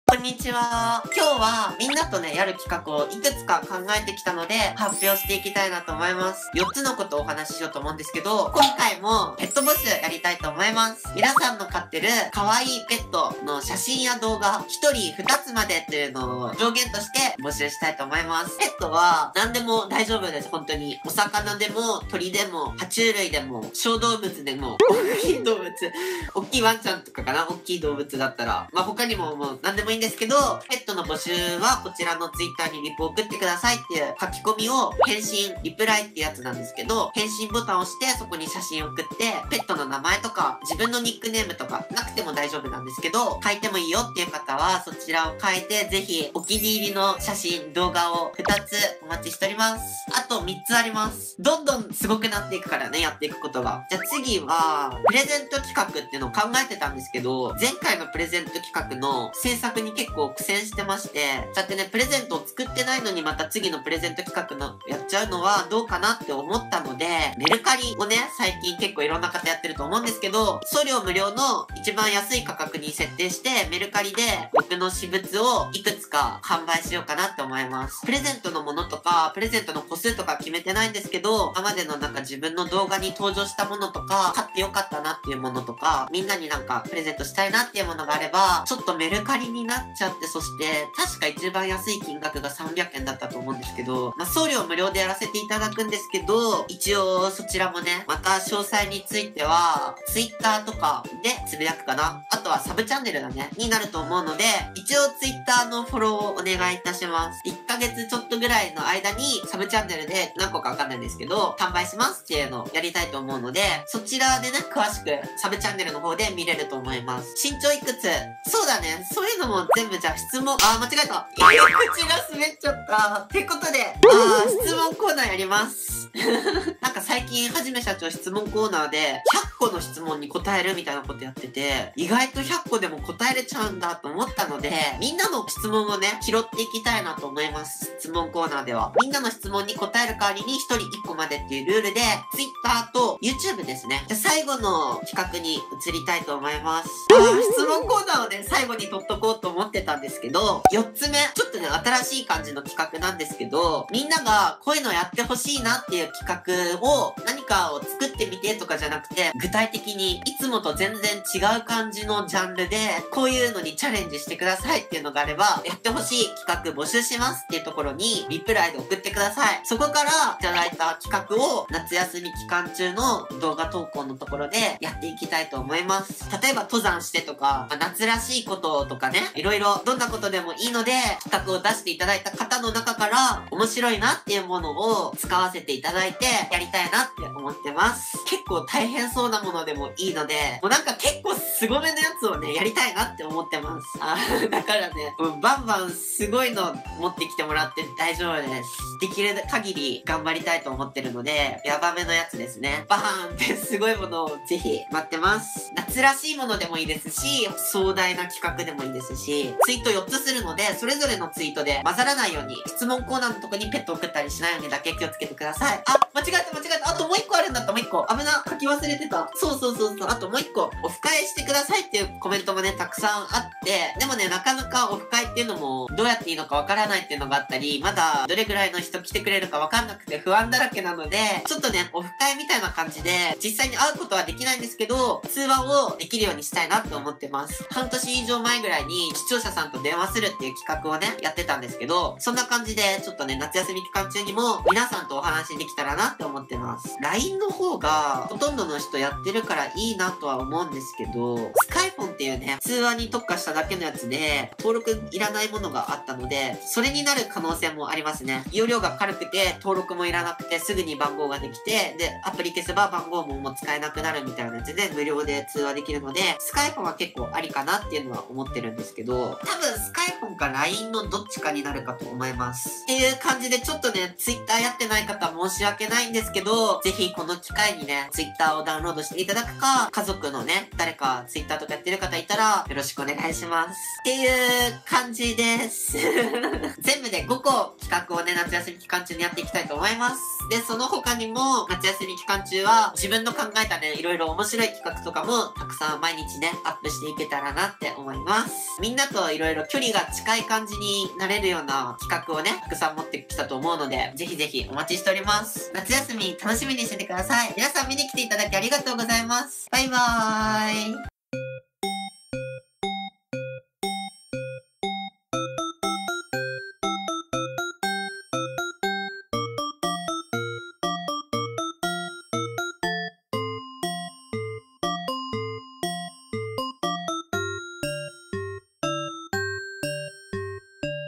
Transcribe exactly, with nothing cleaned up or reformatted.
こんにちは。今日はみんなとね、やる企画をいくつか考えてきたので、発表していきたいなと思います。よっつのことをお話ししようと思うんですけど、今回もペット募集やりたいと思います。皆さんの飼ってる可愛いペットの写真や動画、ひとりふたつまでっていうのを上限として募集したいと思います。ペットは何でも大丈夫です、本当に。お魚でも、鳥でも、爬虫類でも、小動物でも、大きい動物、大きいワンちゃんとかかな、大きい動物だったら。まあ、他にももう何でもいいんですけど、ペットの募集はこちらのツイッターにリプ送ってくださいっていう書き込みを返信、リプライってやつなんですけど、返信ボタンを押してそこに写真を送って、ペットの名前とか自分のニックネームとかなくても大丈夫なんですけど、書いてもいいよっていう方はそちらを書いて、ぜひお気に入りの写真、動画をふたつお待ちしております。あとみっつあります。どんどんすごくなっていくからね、やっていくことが。じゃあ次は、プレゼント企画っていうのを考えてたんですけど、前回のプレゼント企画の制作に結構苦戦してまして、だってね、プレゼントを作ってないのにまた次のプレゼント企画のやっちゃうのはどうかなって思ったので、メルカリをね、最近結構いろんな方やってると思うんですけど、送料無料の一番安い価格に設定して、メルカリで僕の私物をいくつか販売しようかなって思います。プレゼントのものとか、プレゼントの個数とか決めてないんですけど、今までのなんか自分の動画に登場したものとか、買ってよかったなっていうものとか、みんなになんかプレゼントしたいなっていうものがあれば、ちょっとメルカリになっちゃって、そして確か一番安い金額がさんびゃくえんだったと思うんですけど、まあ、送料無料でやらせていただくんですけど、一応そちらもね、また詳細については、Twitter とかでつぶやくかな。あとはサブチャンネルだね、になると思うので、一応 Twitter のフォローをお願いいたします。いっかげつちょっとぐらいの間にサブチャンネルで何個かわかんないんですけど、販売しますっていうのをやりたいと思うので、そちらでね、詳しくサブチャンネルの方で見れると思います。身長いくつ？そうだね、そういうのも全部じゃあ質問、あー間違えた。入り口が滑っちゃった。ってことで、あー質問コーナーやります。なんか最近はじめ社長質問コーナーでひゃっこの質問に答えるみたいなことやってて、意外とひゃっこでも答えれちゃうんだと思ったので、みんなの質問をね、拾っていきたいなと思います。質問コーナーでは。みんなの質問に答える代わりにひとりいっこまでっていうルールで、Twitter と YouTube ですね。じゃ最後の企画に移りたいと思います。あー質問コーナーをね、最後に取っとこうと思ってたんですけど、よっつめ、ちょっとね、新しい感じの企画なんですけど、みんながこういうのやってほしいなっていう企画を何かを作ってみてとかじゃなくて、具体的にいつもと全然違う感じのジャンルで、こういうのにチャレンジしてくださいっていうのがあれば、やってほしい企画募集しますっていうところに、リプライで送ってください。そこからいただいた企画を夏休み期間中の動画投稿のところでやっていきたいと思います。例えば登山してとか、まあ、夏らしいこととかね、いろいろどんなことでもいいので、企画を出していただいた方の中から面白いなっていうものを使わせていただいてやりたいなって思ってます。結構大変そうなものでもいいので、もうなんか結構凄めのやつをね、やりたいなって思ってます。あだからね、もうバンバンすごいの持ってきてもらって大丈夫です。できる限り頑張りたいと思ってるので、ヤバめのやつですね。バーンってすごいものをぜひ待ってます。夏らしいものでもいいですし、壮大な企画でもいいですし、ツイートよっつするので、それぞれのツイートで混ざらないように、質問コーナーのとこにペット送ったりしないようにだけ気をつけてください。あ、間違えた間違えた。あともういっこあるんだった、もういっこ。危な、書き忘れてた。そうそうそうそう。あともういっこ。オフ会してくださいっていうコメントもね、たくさんあって、でもね、なかなかオフ会っていうのも、どうやっていいのかわからないっていうのがあったり、まだどれぐらいの人来てくれるかわかんなくて不安だらけなので、ちょっとね、オフ会みたいな感じで、実際に会うことはできないんですけど、通話をできるようにしたいなって思ってます。半年以上前ぐらいに視聴者さんと電話するっていう企画をね、やってたんですけど、そんな感じで、ちょっとね、夏休み期間中にも皆さんとお話できたらなって思ってます。ライン の方が、ほとんどの人やってるからいいなとは思うんですけど、スカイフォンっていうね、通話に特化しただけのやつで、登録いらないものがあったので、それになる可能性もありますね。容量が軽くて、登録もいらなくて、すぐに番号ができて、で、アプリ消せば番号ももう使えなくなるみたいなやつで、無料で通話できるので、スカイフォンは結構ありかなっていうのは思ってるんですけど、多分スカイフォンか ライン のどっちかになるかと思います。っていう感じでちょっとね、Twitter やってない方申し訳ないんですけど、ぜひこの機会にね、Twitter をダウンロードしていただくか、家族のね、誰か Twitter とかやってる方いたら、よろしくお願いします。っていう感じです。全部でごこ企画をね、夏休み期間中にやっていきたいと思います。で、その他にも、夏休み期間中は、自分の考えたね、いろいろ面白い企画とかも、たくさん毎日ね、アップしていけたらなって思います。みんなといろいろ距離が近い感じになれるような企画をね、たくさん持ってきたと思うので、ぜひぜひお待ちしております。夏休み楽しみにしててください。皆さん見に来ていただきありがとうございます。バイバーイ。